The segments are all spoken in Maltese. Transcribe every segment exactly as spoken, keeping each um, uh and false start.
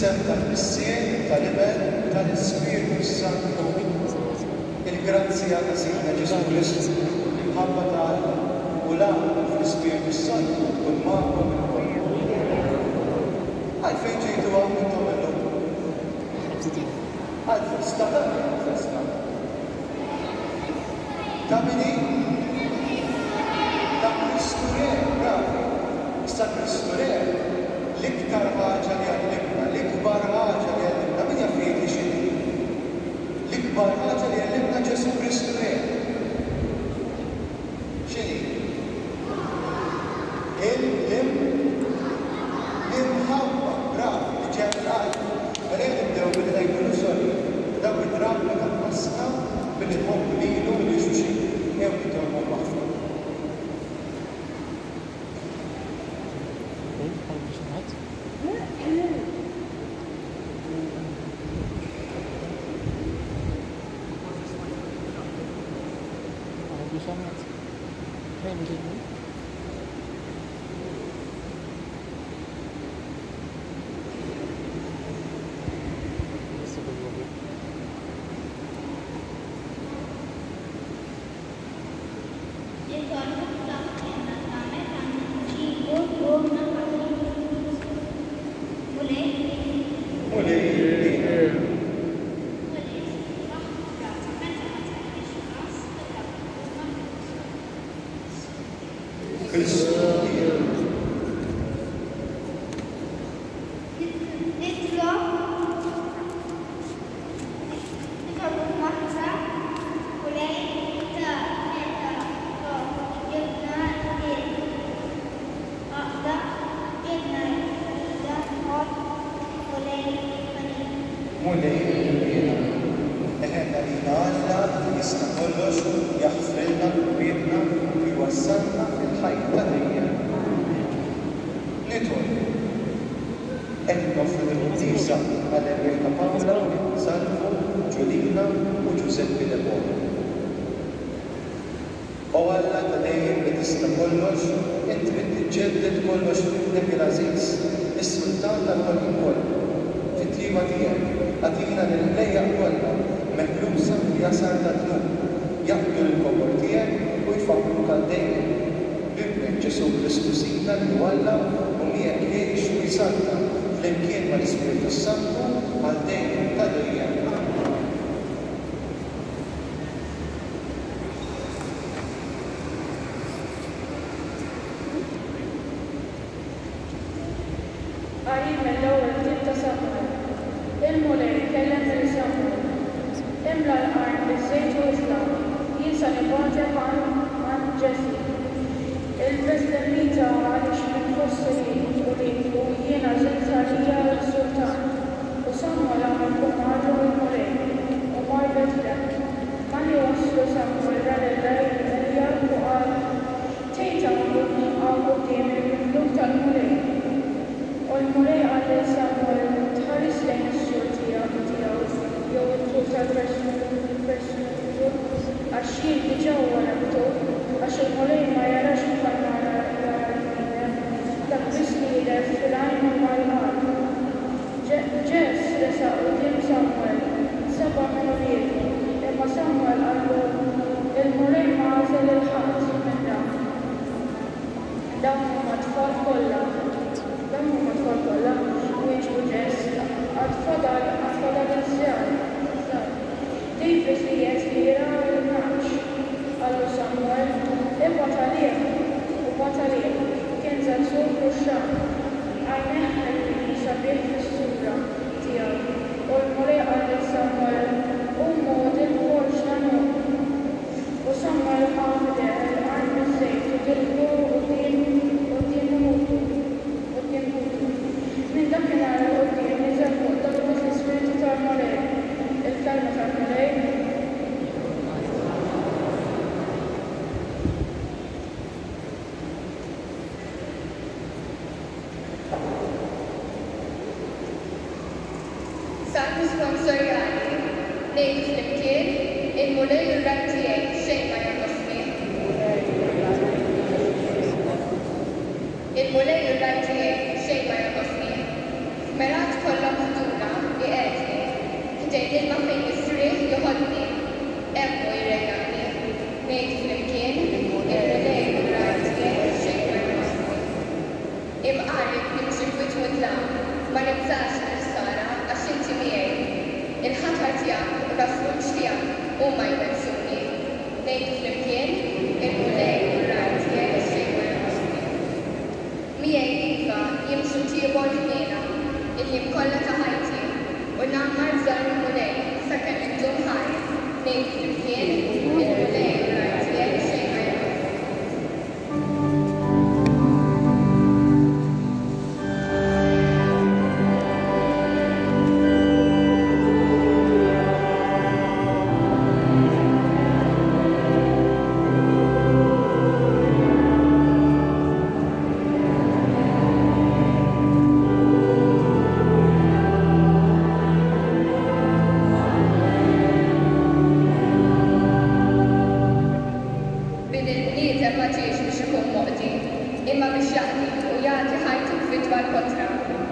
Fl-isem tal-Missier, tal-Ibn, tal-Ispiritu Santu, il-grazzja ta' Sidna Ġesu Kristu, il-ħabba tal-Alla u l-għamla fl-Ispiritu Santu tkun magħkom il-kol. Għalfejn ġejtu hawn intom illum? Għal-festa tagħna festa. Ta' min ta' Kristu Re, bravi. Issa Kristu Re, l-iktar ħaġa li għallimna, l-ikbar ħaġa li għallimna, min jaffiet li xini? L-ikbar ħaġa li għallimna Ġesu Kristu Re. Xini? Il-imħabba, bravi, ġemraj. Għalli nibdew billi najkunu soli. Daw id-drabba ta' Pasqa billi tħobbu lilu li xuxin. Ew nitolbu maħfru. Nejt flimkien, il-mulej il-rat tiegħi xejn ma jonqosni. il-bniedem ma ġiex biex ikun moqdi, imma biex jaħdi u jagħti ħajtu fidwa l-kontra.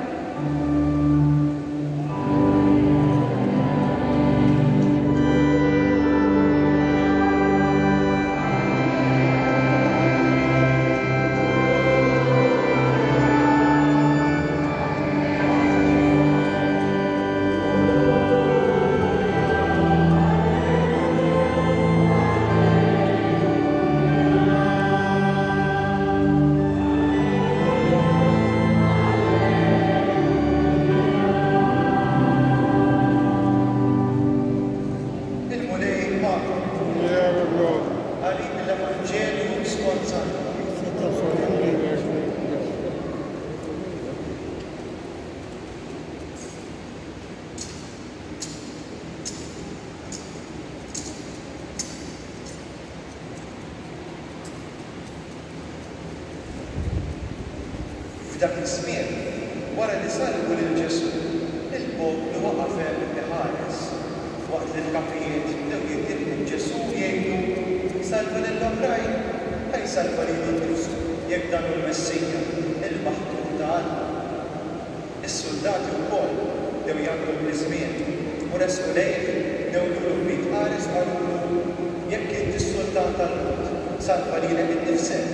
F'dak iż-żmien, wara li salbu lil Ġesu, il-poplu waqaf hemm iħares waqt li l-kapijiet bdew jitilbu Ġesu jgħidu salva lill-oħrajn, ħaj salva lilu nnifsu jekk dan hu l-Messija, il-Maħtur ta' Alla. Is-soldati wkoll bdew jagħmlu bl-iżmien u resqu lejh dew juru b'miet ħares qalulu jekk inti s-sultan tal-Mut salva lilek innifsek.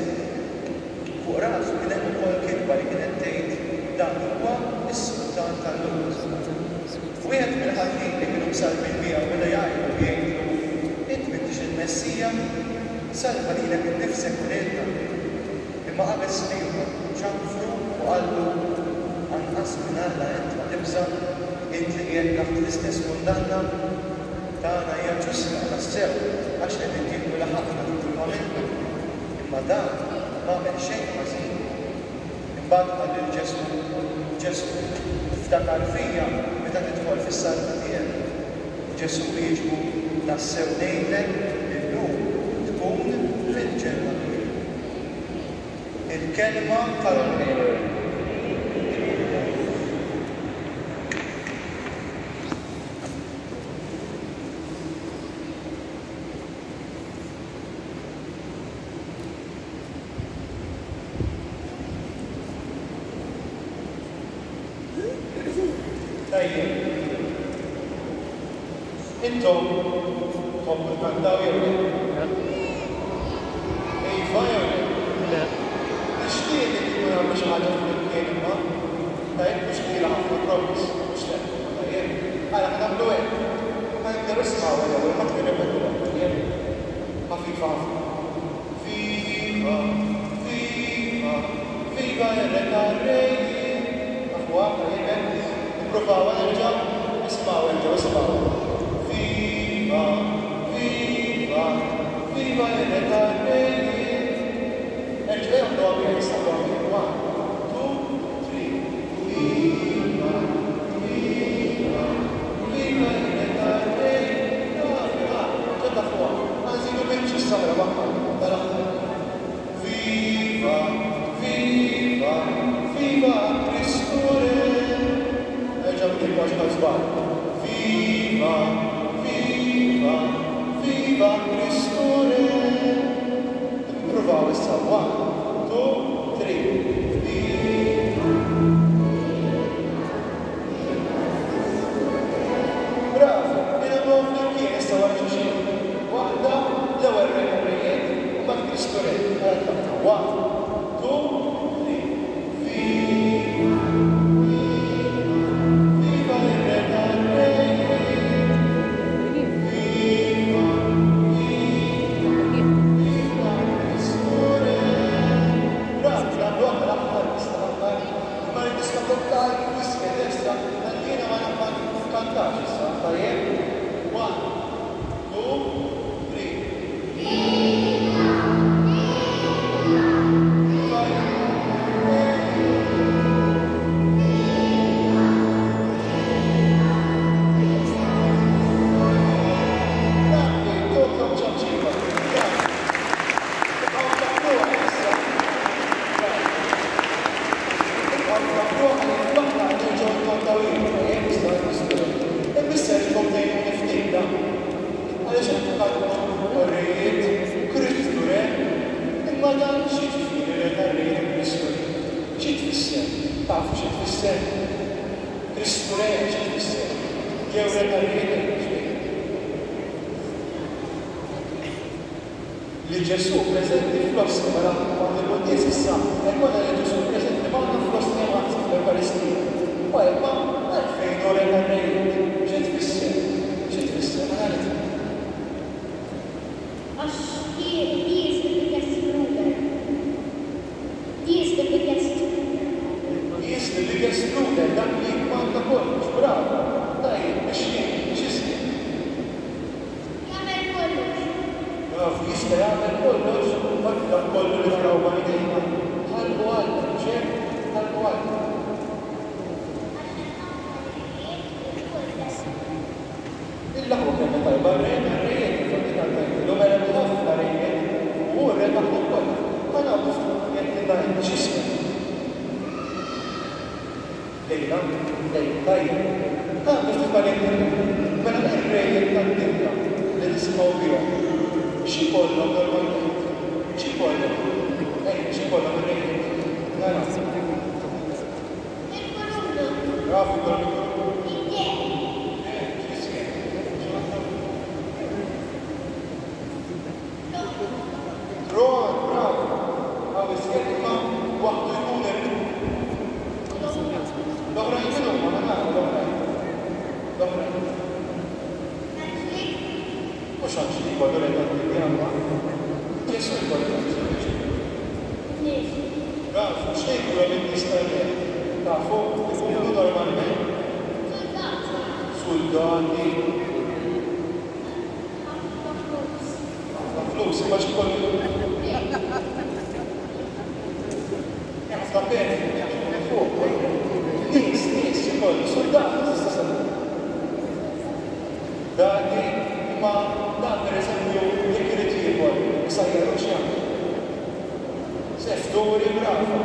Fuq rasu kien hemm ukoll kitba li kienet tgħid dan huwa s-sultan tal-Lut. Wieħed mill-ħaddiem li kienu msalbin biha beda jgħidu jgħidu int m'intix il-Messija salva lilek innifsek u lilna. Imma qabel smieħu ċanfru u qallu anqas minn Alla int ma tibża int li qiegħed taħt l-istess kundanna tagħna hija ġusta tassew għax qegħdin jieħdu laħaqna fil-pamilna. Imma dan m'għamel xejn ħażin. Imbagħad qal lil Ġesu, Ġesu, ftakar fija meta tidħol fis-salma tiegħek. Ġesu wieġbu tassew ngħidlek illum tkun fil-ġenna tiegħek. Il-kelma tal-Ewwel. Intom tħobbu tkantaw jew le? Iva jew le? Nixtieq li jkun hemm xi ħaġa flimkien imma tajjeb mhux kbira ħafna promis, mhux le. Tajjeb, għala nagħmlu hekk. Ma nibdew ismgħu l-ewwel ma tirrepetula, tajjeb? Ħafifa ħafna. Viva, viva, viva ir-re tar-Rejjin. Aħwa, tajjeb, nippruvaw nerġa' ismgħu nerġa' ismgħu. Viva, viva, viva il-re tar-Rejjin. Erġgħu jagħmlu għabija jistgħu għabija. One, two, three. Viva, viva, viva il-re tar-Rejjin. Viva, ġedda fuqha. Għanżidu biex is-saħra baħħa tal-aħħar. Viva, viva, viva Kristu Re. Erġgħu nikbu għax ħażbal. Viva, viva, viva Kristu Re. Provaw issa, one, two, three. Viva. Bravo, jena għom fl-imkien issa wara xulxin. Waħda l-ewwel re tar-Rejjin u mbagħad Kristu Re. One, two, three. Viva. Viva ir-re tar-Rejjin. One, two, three. dan xi ġifieri re tar-Rejn Kristu Re? Xi tfisser? Tafu xi tfisser? Kristu Re xi tfisser? Jew re tar-Rejn li Ġesu preżenti fl-ostia wara il-Quddies issa, ekkonna li Ġesu preżenti magħna fl-ostia waqt l-Ewkaristija. U imma għalfejn hu re tar-Rejn xi tfisser? Xi tfisser? Għax he is the biggest ruler. He is the biggest ruler. He is the biggest ruler, dak li jkmanda kollox, bravo. Tajjeb, biex jien, x'ismi? Jagħmel kollox. Bravo, jista' jagħmel kollox, dak dak kollu li naraw b'għajnejna. Ħallu għalna, ċert, ħallu għalna. Il-laħu kemma tajba r-rejn, r-rejn, l-umera bħafna rejn, u r-rejn taħħu kolla. Ma nafx jekk nidajn ċismi. Lejla, lejla, tajja. Ah, biex tibbalin mela r-rejn tad-dinja li nisimgħu bihom. Xi kollhom normalment? Xi kollhom? Ej, xi kollhom ir-rejn? Nara. Il-kolumnu. Bravo, il-kolumnu. Ron, bravo. Għaw iskert ma waħdu jkun l-oħrajn kienu ma nagħmlu l-oħrajn. L-oħrajn. Mhux għandx li jkollu rejn tad-dinja. Ġesu jkollu rejn. Bravo, x'ngħidu lin-nies tar-Rejn? Tafu, ikunu normalment. Soldati. Flus, ma xkollu. Sta bene, fuq. Nis, nis, xkollu, soldati, stessa. Dati, ma dan per eżempju jekk irid jieħor, jsajjaru x'jagħmel. Sefturi bravo.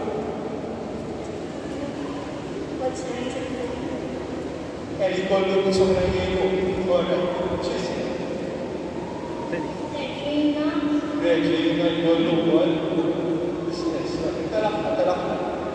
Eli kollu nisomra jgħidu, korra, x'ismi? Reġina jkollu wkoll. Talaħħa, talaħħa.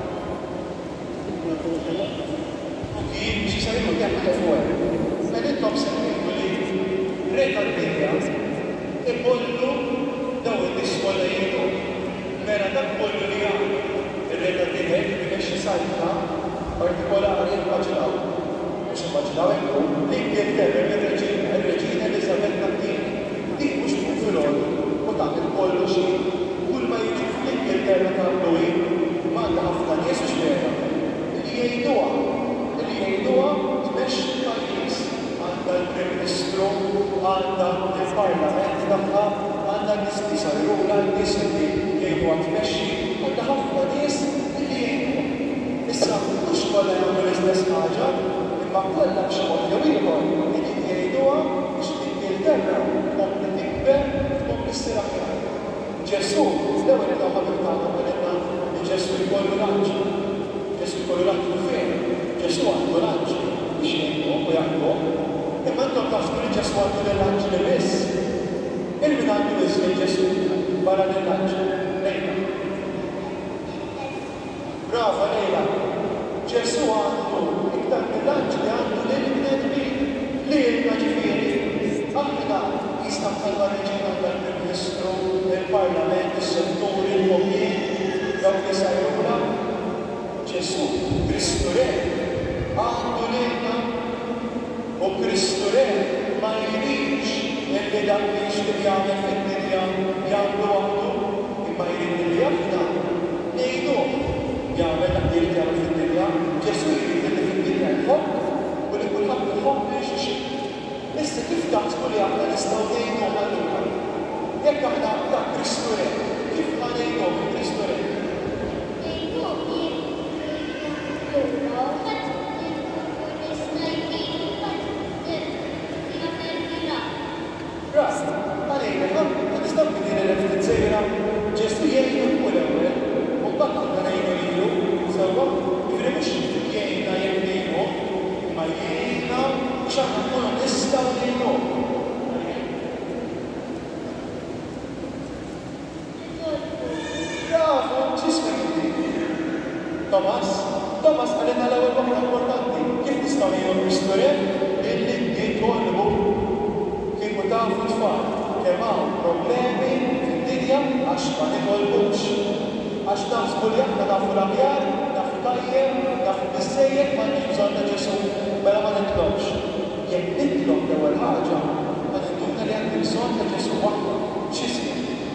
U kien biex jisajru jaħħa fuq. Mela intom semmejtu li re tad-dinja ikollu daw in-nies kollha jgħidu. Mela dak kollu li għamel ir-re tad-dinja biex jisajrna partikolari immaġinaw. Mhux immaġinaw hekk li Ingilterra ir-reġina, ir-reġina Elisabetta t-tieni. Dik mhux tkun filgħodu u tagħmel kollu xi kull ma jiġi fl-Ingilterra tagħmlu hi m'għandha ħafna nies x'vera li jgħiduha, li jgħiduha tmexxi l-pajjiż. Għandha l-Prim Ministru, għandha l-Parlament tagħha, għandha nies li jsajrula, nies li jgħiduha tmexxi, għandha ħafna nies li jgħiduha. Issa mhux kollha jagħmlu l-istess ħaġa, imma kollha b'xi mod jew ieħor li jgħiduha biex l-Ingilterra tkompli tikber, tkompli ssir aħjar. Ġesu, l-ewwel qed ħabib tagħna qilna li Ġesu jkollu lanċ. Ġesu jkollu lanċ fejn? Ġesu għandu lanċ biex jgħinhom u jaħdmuhom. Imma intom taħsbu li Ġesu għandu l-lanċ li biss. Il-min għandu biss li Ġesu barra l-lanċ. Lejla. Brava Lejla. Ġesu għandu iktar mill-lanċ li għandu lill-bnedmin. Lilna ġifieri. Aħna jista' bħalma reġina tal-Prim Ministru, il-Parlament, is-setturi, il-pommier, dawk li sajruna. Ġesu, Kristu Re, għandu lilna u Kristu Re ma jridx illi dak li jixtieq jagħmel fid-dinja jagħmlu waħdu, imma jrid li aħna ngħiduh jagħmel dak li jrid jagħmel fid-dinja. Ġesu jrid li fid-dinja jħobb u li kulħadd iħobb lil xi. Issa kif taħsbu li aħna nistgħu ngħidu allura? Jekk aħna ta' Kristu Re, kif ma ngħidu Kristu Re? Ras, għalejna, ma nistgħu bidin il-ftit sejra x'ismek Thomas, Thomas għalina l-ewwel waħda importanti. Kif nistgħu ngħidu l-Kristu illi jitolbu kieku tafu tfal kemm hawn problemi fid-dinja għax ma nitolbux. Għax naħsbu li aħna nafu l-aħjar, nafu tajjeb, nafu biżżejjed m'għandniex bżonn ta' Ġesu mela ma nitlobx. Jekk nitlob l-ewwel ħaġa, ma ninduna li għandi bżonn ta' Ġesu waħda. X'ismi?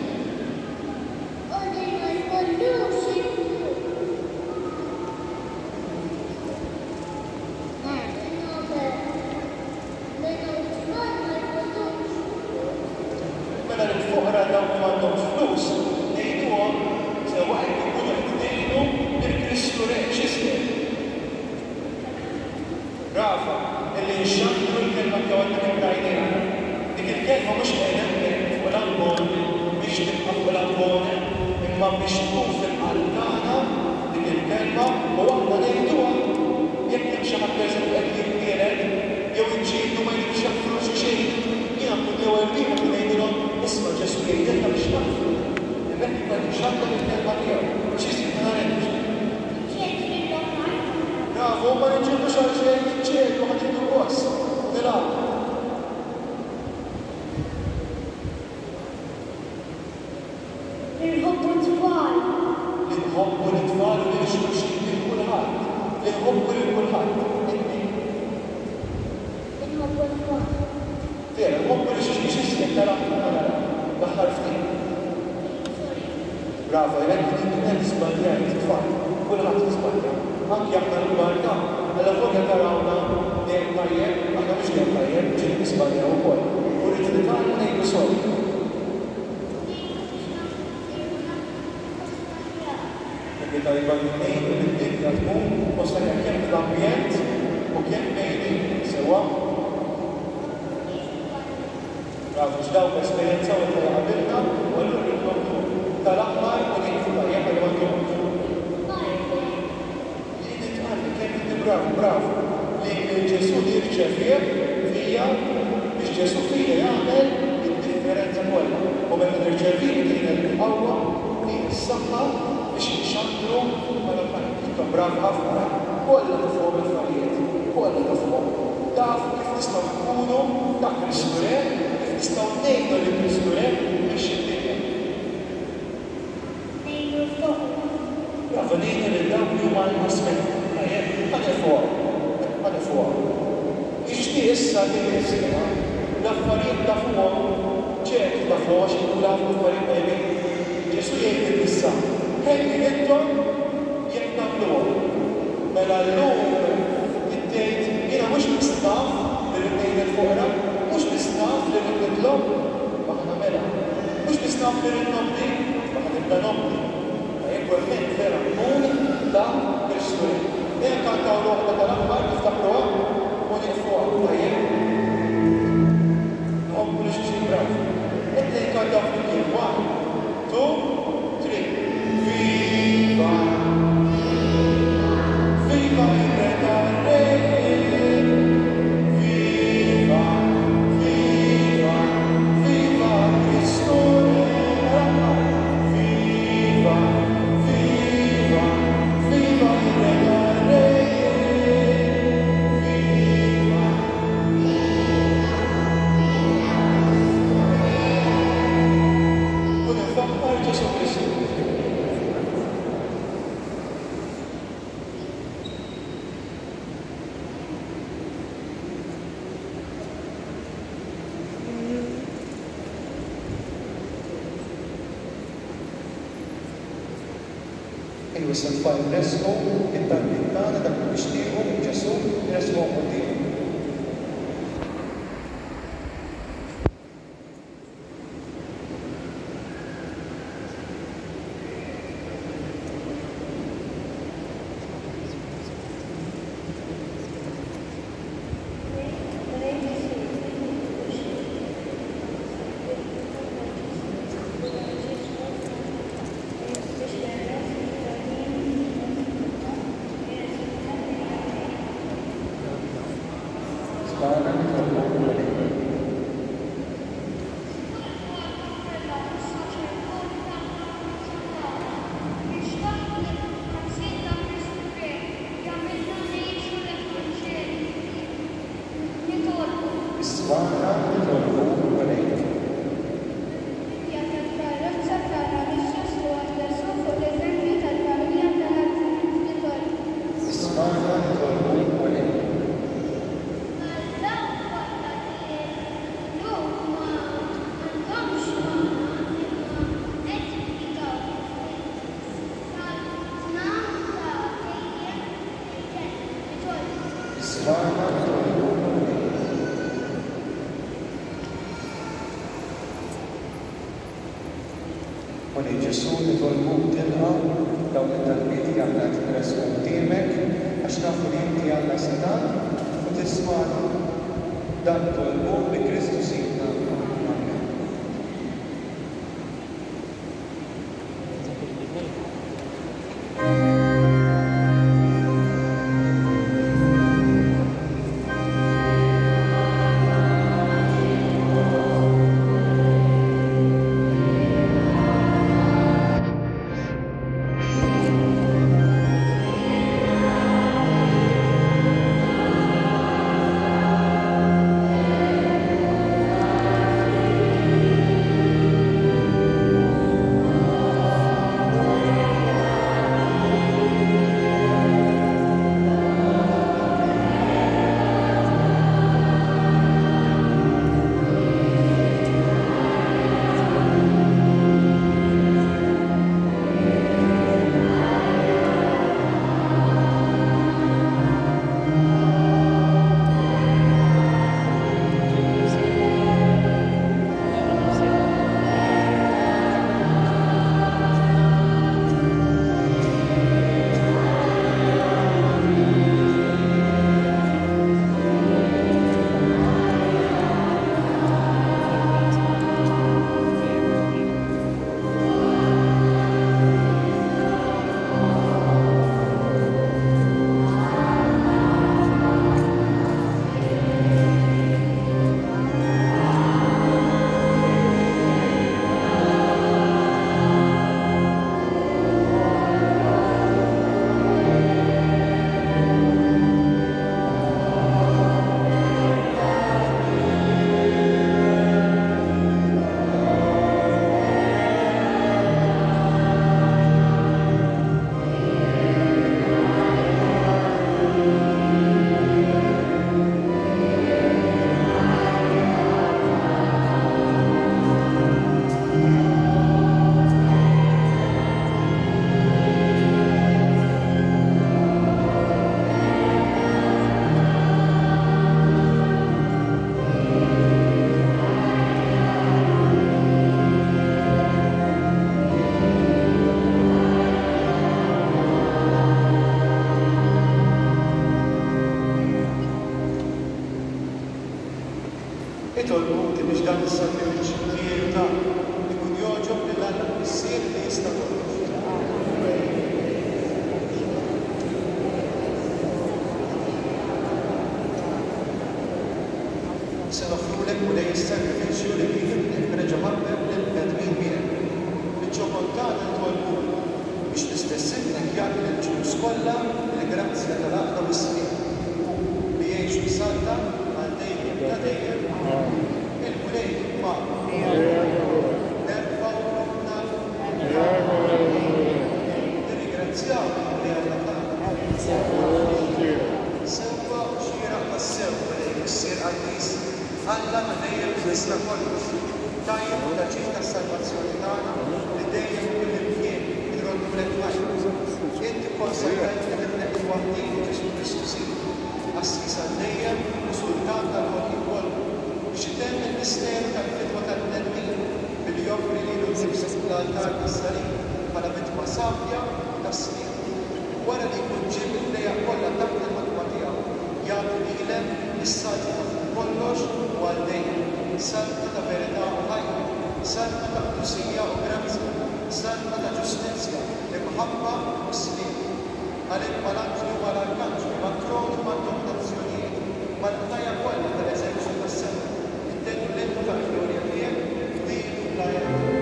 Nisimfa nresqu it-talbit tagħna dak li nixtiequ Ġesu nresqu qudiemhom. Isfana Għoni Ġesu nitolbu tilqa dawn it-talbiet li għandna tresqu qudiemek għax nafu li inti Alla Sinan u tismana dan tolbu bi Kristu Sidna. Amen. Itolbu biex dan is-sakrifiċċju tiegħu ta' ikun joġob lil Alla issir li jista' kollox. Se nofrulek u lej is-sakrifiċċju li kien reġa' ħabbeb lil bnedmin miegħek. Biċ-ċokolata ntolbu biex l-istess ibnek jagħti lill-ġnus kollha l-grazzja tal-għaqda u s-snin li jgħixu b'salta għal dejjem ta' dejjem. Il-kulejn ma' nerfaw ruħna nirringrazzjaw li Alla tagħna. Sewwa u xieraq tas-sewwa lejn issir qaddies Alla ma dejjem jista' kollox. Tajjeb u taġġil tas-salvazzjoni tagħna li dejjem kull imkien iroddu l-ħajja. Inti konsekrajt libnek il-waħdin Ġesu Kristu Sidna, assis għal-dejjem u sultan tal-ħolqien kollu. X'itemm il-misteru tal-fidwa tal-bnedmin billi joffri lilu nnifsu l-altar tas-salib bħala vittma safja tas-sliq. Wara li jkun ġib il-lejja kollha taħt il-ħatma tiegħu, jagħti lilek is-salta ta' fuq kollox u għal-dejjem, salta ta' verità u ħajja, salta ta' qdusija u grazja, salta ta' ġustizzja, imħabba u sliq. Għalhekk mal-anġlu mal-arkanġlu, mat-tronu mat-dominazzjonijiet, mal-ħajja kollha tal-eżerċitu tas-sema. Intennu l-entu tal-glorja tiegħek din l-ajja.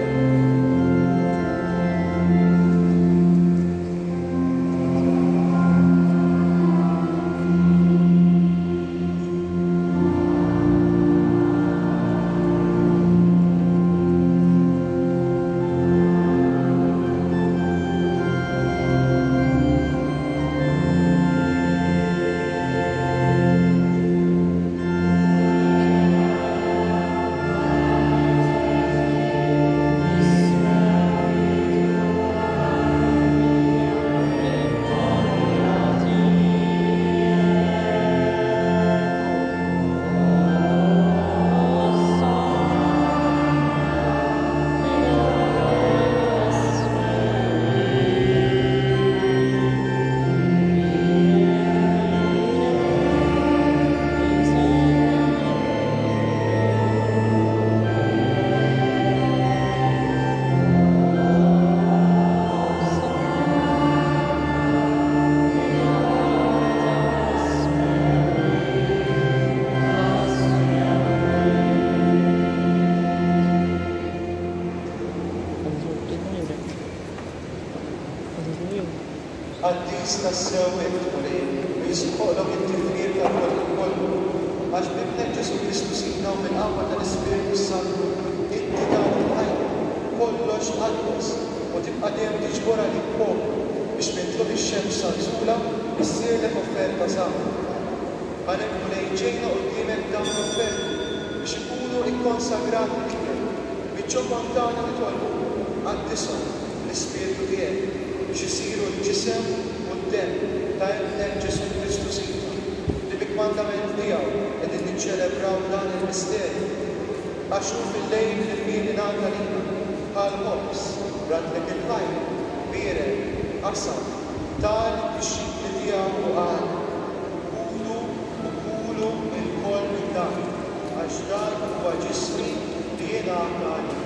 Għaddis tas-sewwieq tmulej u jisħoqlhom it-tifkir tal-kollu kollu. Għax b'hekk Ġesu Kristu sibna u mill-qawwa tal-Ispiritu Santu inti tagħti l-ħajja kollox ħallas u tibqa' dejjem tiġbor għalik poplu biex mintlu ix-xemx sażula issirlek offerta saħħa. Għalhekk mulej ġejna quddiemek dawn l-offerti biex ikunu ikkonsagrati lilek. Biċ-ġobhom tagħna nitolbu għaddishom l-Ispiritu tiegħek biex isiru l-ġisem u d-demm ta' Ibnek Ġesu Kristu sibna li bik-mandament tiegħu qegħdin niċċelebraw dan il-misterju. Għax hu fil-lejl li l-mieli ngħadda lina bħal ħobs radlek il-ħajja bierek qasam tal ix-xikli tiegħu u qal kulu u kulu l-koll minn dan għax dan huwa ġismi li jiena għandna.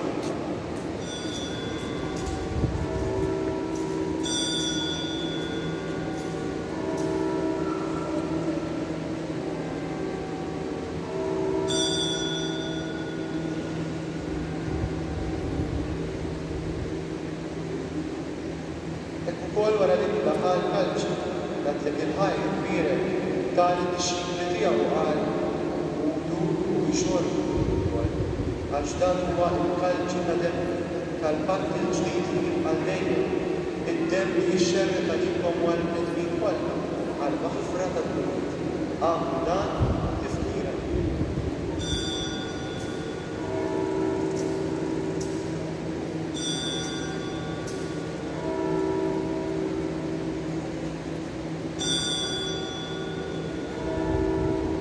Ukoll wara li daħal kalċi, għadlek il-ħajja kbirek tali x-xikli tiegħu qal kulu u jxorbu wkoll għax dan huwa l-kalċi ta' demm tal-patt il-ġdid li jibqa' dejjem id-demm li jixxerrek għalikom u għall-bnedmin kollha għall-maħfra tad-dunub. Għamlu dan tifkira.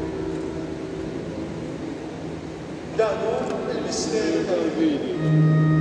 Dan hu l-misteru tal-Vidi.